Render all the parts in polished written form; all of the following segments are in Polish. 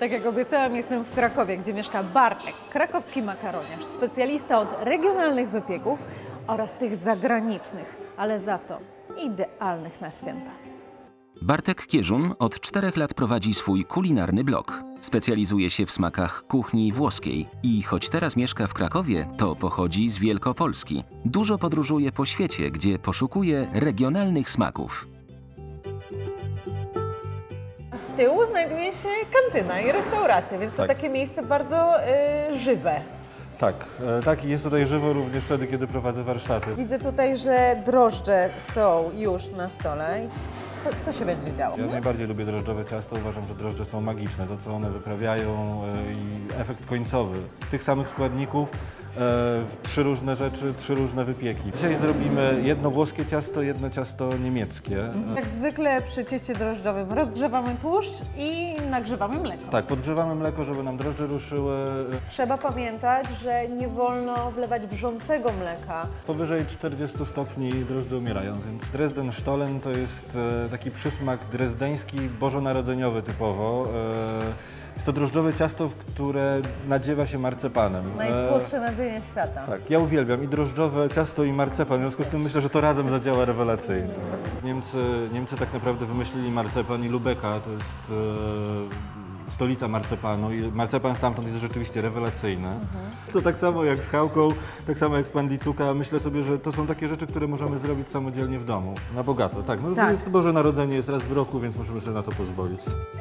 Tak jak obiecałam, jestem w Krakowie, gdzie mieszka Bartek, krakowski makaroniarz, specjalista od regionalnych wypieków oraz tych zagranicznych, ale za to idealnych na święta. Bartek Kieżun od 4 lat prowadzi swój kulinarny blog. Specjalizuje się w smakach kuchni włoskiej i choć teraz mieszka w Krakowie, to pochodzi z Wielkopolski. Dużo podróżuje po świecie, gdzie poszukuje regionalnych smaków. Z tyłu znajduje się kantyna i restauracja, więc to takie miejsce bardzo żywe. Tak, i jest tutaj żywo również wtedy, kiedy prowadzę warsztaty. Widzę tutaj, że drożdże są już na stole. Co się będzie działo? Ja najbardziej lubię drożdżowe ciasto, uważam, że drożdże są magiczne. To, co one wyprawiają i efekt końcowy tych samych składników, 3 różne rzeczy, 3 różne wypieki. Dzisiaj zrobimy jedno włoskie ciasto, jedno ciasto niemieckie. Jak zwykle przy cieście drożdżowym rozgrzewamy tłuszcz i nagrzewamy mleko. Tak, podgrzewamy mleko, żeby nam drożdże ruszyły. Trzeba pamiętać, że nie wolno wlewać wrzącego mleka. Powyżej 40 stopni drożdże umierają, więc Dresden Stollen to jest taki przysmak drezdeński, bożonarodzeniowy typowo. Jest to drożdżowe ciasto, w które nadziewa się marcepanem. Najsłodsze nadzienie świata. Tak, ja uwielbiam i drożdżowe ciasto i marcepan, w związku z tym myślę, że to razem zadziała rewelacyjnie. Niemcy tak naprawdę wymyślili marcepan i Lübecka, to jest stolica marcepanu i marcepan stamtąd jest rzeczywiście rewelacyjny. To tak samo jak z chałką, tak samo jak z pandicuka. Myślę sobie, że to są takie rzeczy, które możemy zrobić samodzielnie w domu. Na bogato, tak. No, tak. Jest Boże Narodzenie, jest raz w roku, więc możemy sobie na to pozwolić.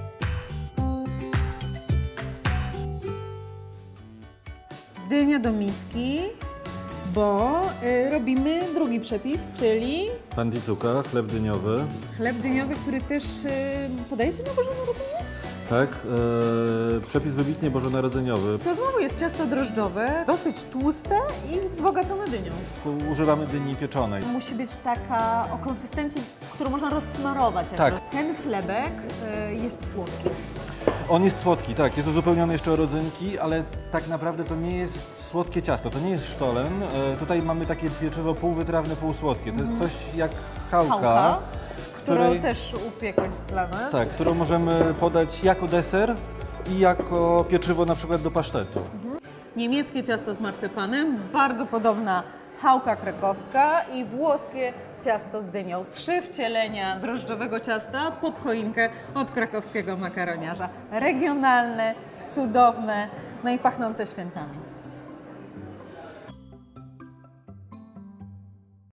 Dynia do miski, bo robimy drugi przepis, czyli Pandicuka, chleb dyniowy. chleb dyniowy, który też podajecie na Boże Narodzenie? Tak, przepis wybitnie bożonarodzeniowy. To znowu jest ciasto drożdżowe, dosyć tłuste i wzbogacone dynią. Używamy dyni pieczonej. Musi być taka o konsystencji, którą można rozsmarować. Tak. Ten chlebek jest słodki. On jest słodki, tak, jest uzupełniony jeszcze o rodzynki, ale tak naprawdę to nie jest słodkie ciasto, to nie jest sztolen. Tutaj mamy takie pieczywo półwytrawne, półsłodkie. To jest coś jak chałka, którą też upiekłeś dla nas. Tak, którą możemy podać jako deser i jako pieczywo na przykład do pasztetu. Niemieckie ciasto z marcepanem, bardzo podobna chałka krakowska i włoskie ciasto z dynią. 3 wcielenia drożdżowego ciasta pod choinkę od krakowskiego makaroniarza. Regionalne, cudowne, no i pachnące świętami.